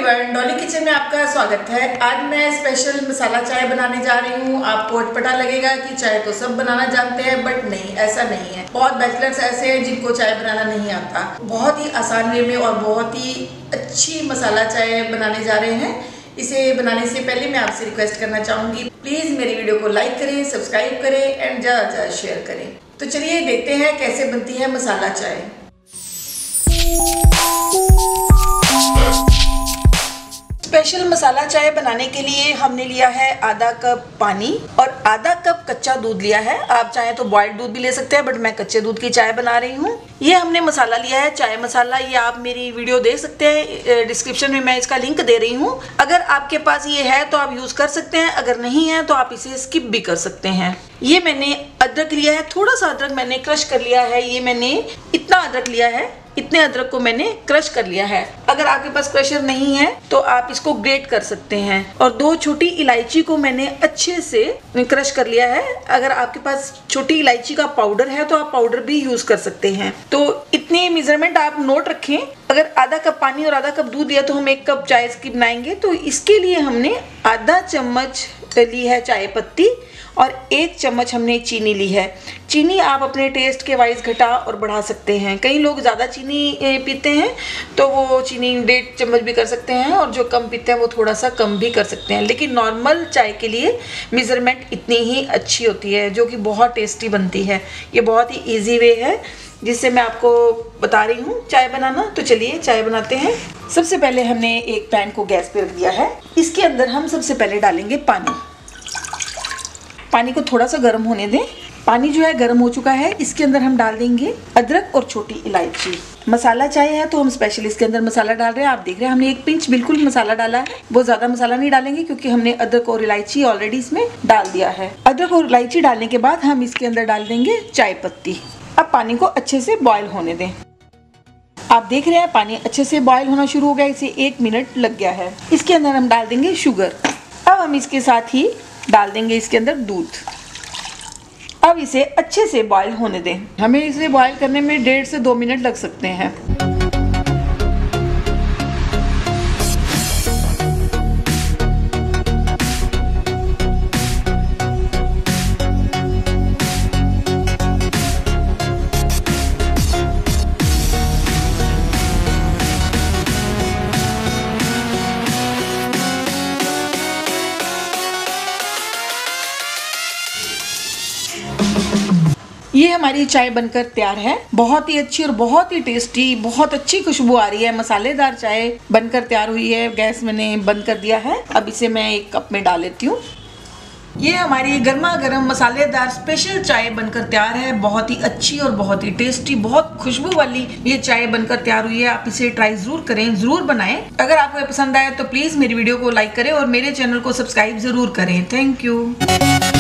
Everyone, Dolly kitchen में आपका स्वागत है। आज मैं स्पेशल मसाला चाय बनाने जा रही हूँ। आपको अटपटा लगेगा कि चाय तो सब बनाना जानते हैं, बट नहीं, ऐसा नहीं है। बहुत बैचलर्स ऐसे हैं जिनको चाय बनाना नहीं आता। बहुत ही आसान वे में और बहुत ही अच्छी मसाला चाय बनाने जा रहे हैं। इसे बनाने से पहले मैं आपसे रिक्वेस्ट करना चाहूँगी, प्लीज़ मेरी वीडियो को लाइक करें, सब्सक्राइब करें एंड ज़्यादा ज़्यादा शेयर करें। तो चलिए देखते हैं कैसे बनती है मसाला चाय। स्पेशल मसाला चाय बनाने के लिए हमने लिया है आधा कप पानी और आधा कप कच्चा दूध लिया है। आप चाहें तो बॉइल्ड दूध भी ले सकते हैं, बट मैं कच्चे दूध की चाय बना रही हूँ। ये हमने मसाला लिया है चाय मसाला। ये आप मेरी वीडियो देख सकते हैं, डिस्क्रिप्शन में मैं इसका लिंक दे रही हूँ। अगर आपके पास ये है तो आप यूज कर सकते हैं, अगर नहीं है तो आप इसे स्किप भी कर सकते हैं। ये मैंने अदरक लिया है, थोड़ा सा अदरक मैंने क्रश कर लिया है। ये मैंने इतना अदरक लिया है, इतने अदरक को मैंने क्रश कर लिया है। अगर आपके पास क्रशर नहीं है तो आप इसको ग्रेट कर सकते हैं। और 2 छोटी इलायची को मैंने अच्छे से क्रश कर लिया है। अगर आपके पास छोटी इलायची का पाउडर है तो आप पाउडर भी यूज कर सकते हैं। तो इतने मेजरमेंट आप नोट रखें। अगर आधा कप पानी और आधा कप दूध दिया तो हम 1 कप चाय इसकी बनाएंगे। तो इसके लिए हमने आधा चम्मच ली है चाय पत्ती और 1 चम्मच हमने चीनी ली है। चीनी आप अपने टेस्ट के वाइज घटा और बढ़ा सकते हैं। कई लोग ज़्यादा चीनी पीते हैं तो वो चीनी 1.5 चम्मच भी कर सकते हैं, और जो कम पीते हैं वो थोड़ा सा कम भी कर सकते हैं। लेकिन नॉर्मल चाय के लिए मेज़रमेंट इतनी ही अच्छी होती है, जो कि बहुत टेस्टी बनती है। ये बहुत ही ईजी वे है जिससे मैं आपको बता रही हूँ चाय बनाना। तो चलिए चाय बनाते हैं। सबसे पहले हमने एक पैन को गैस पे रख दिया है। इसके अंदर हम सबसे पहले डालेंगे पानी। पानी को थोड़ा सा गर्म होने दें। पानी जो है गर्म हो चुका है। इसके अंदर हम डाल देंगे अदरक और छोटी इलायची। मसाला चाय है तो हम स्पेशल इसके अंदर मसाला डाल रहे हैं। आप देख रहे हैं हमने 1 पिंच बिल्कुल मसाला डाला है। वो ज्यादा मसाला नहीं डालेंगे क्योंकि हमने अदरक और इलायची ऑलरेडी इसमें डाल दिया है। अदरक और इलायची डालने के बाद हम इसके अंदर डाल देंगे चाय पत्ती। अब पानी को अच्छे से बॉयल होने दें। आप देख रहे हैं पानी अच्छे से बॉयल होना शुरू हो गया। इसे 1 मिनट लग गया है। इसके अंदर हम डाल देंगे शुगर। अब हम इसके साथ ही डाल देंगे इसके अंदर दूध। अब इसे अच्छे से बॉयल होने दें। हमें इसे बॉयल करने में 1.5 से 2 मिनट लग सकते हैं। ये हमारी चाय बनकर तैयार है। बहुत ही अच्छी और बहुत ही टेस्टी, बहुत अच्छी खुशबू आ रही है। मसालेदार चाय बनकर तैयार हुई है। गैस मैंने बंद कर दिया है। अब इसे मैं एक कप में डाल लेती हूँ। ये हमारी गर्मा गर्म मसालेदार स्पेशल चाय बनकर तैयार है। बहुत ही अच्छी और बहुत ही टेस्टी, बहुत खुशबू वाली ये चाय बनकर तैयार हुई है। आप इसे ट्राई जरूर करें, जरूर बनाएं। अगर आपको पसंद आया तो प्लीज मेरी वीडियो को लाइक करें और मेरे चैनल को सब्सक्राइब जरूर करें। Thank you.